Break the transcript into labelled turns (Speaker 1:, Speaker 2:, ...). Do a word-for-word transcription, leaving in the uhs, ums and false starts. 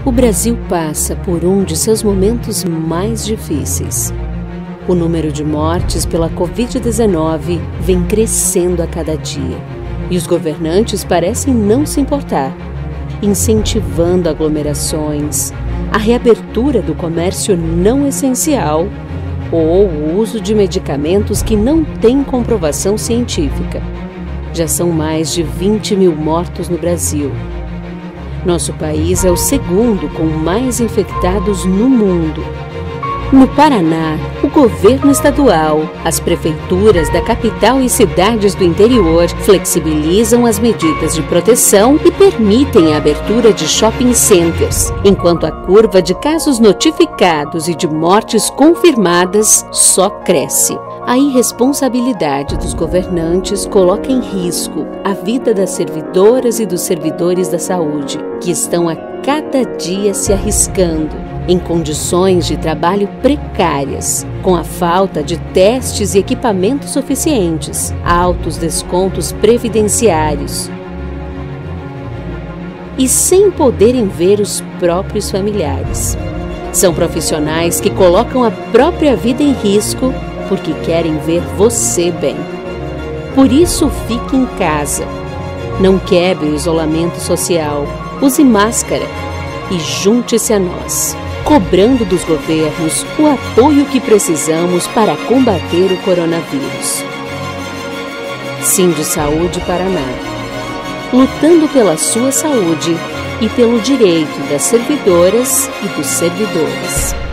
Speaker 1: O Brasil passa por um de seus momentos mais difíceis. O número de mortes pela covid dezenove vem crescendo a cada dia. E os governantes parecem não se importar, incentivando aglomerações, a reabertura do comércio não essencial ou o uso de medicamentos que não têm comprovação científica. Já são mais de vinte mil mortos no Brasil. Nosso país é o segundo com mais infectados no mundo. No Paraná, o governo estadual, as prefeituras da capital e cidades do interior flexibilizam as medidas de proteção e permitem a abertura de shopping centers, enquanto a curva de casos notificados e de mortes confirmadas só cresce. A irresponsabilidade dos governantes coloca em risco a vida das servidoras e dos servidores da saúde, que estão a cada dia se arriscando em condições de trabalho precárias, com a falta de testes e equipamentos suficientes, altos descontos previdenciários e sem poderem ver os próprios familiares. São profissionais que colocam a própria vida em risco porque querem ver você bem. Por isso, fique em casa. Não quebre o isolamento social. Use máscara e junte-se a nós, cobrando dos governos o apoio que precisamos para combater o coronavírus. Sindsaúde Paraná, lutando pela sua saúde e pelo direito das servidoras e dos servidores.